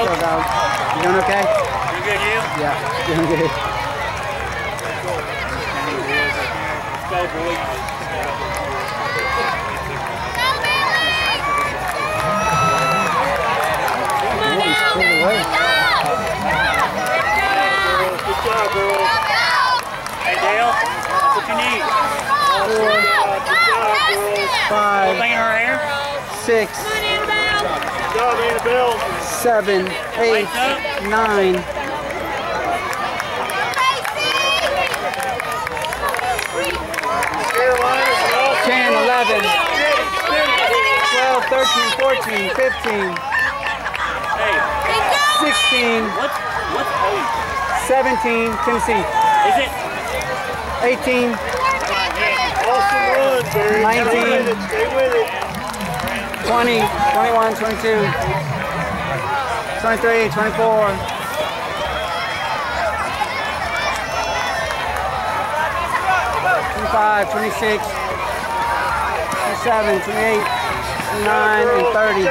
go, dog. You doing okay? You good, you? Yeah, doing good. Go, boy. Good job, girl. Hey, Dale, that's what you need. 4, Good job, girls. 5, Clean her hair. 6, Good job, Annabelle. 7, 8, 9. 10, 11, 12, 13, 14, 15, 16, What's 17, Tennessee, Is it? 18, Awesome run, Barry. 19, Stay with it. 20, 21, 22, 23, 24, 25, 26, 27, 28, 29, and 30.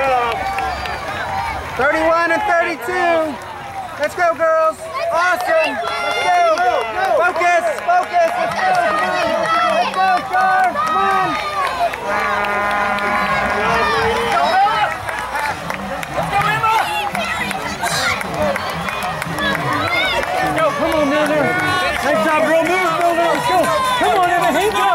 31 and 32. Let's go, girls. Awesome. Let's go. Focus. Focus. Let's go. Let's go, Charles. Come on. Let's go. Come on, Miller. Nice job, girl. Move, Miller. Let's go. Come on, Emma. Hang on.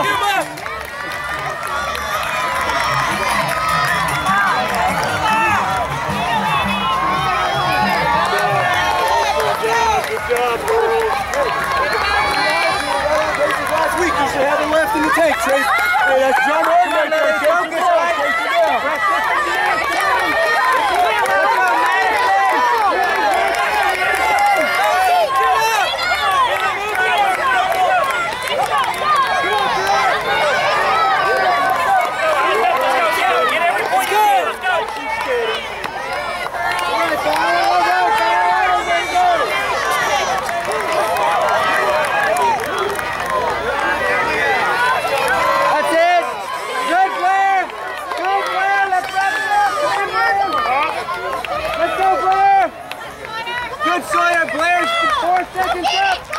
Good job, girls. Last week you should have it left in the tank, Chase. Hey, that's John Hardin right there. Chase it down. Chase it down. Good, Sawyer. Blair's 4 seconds up.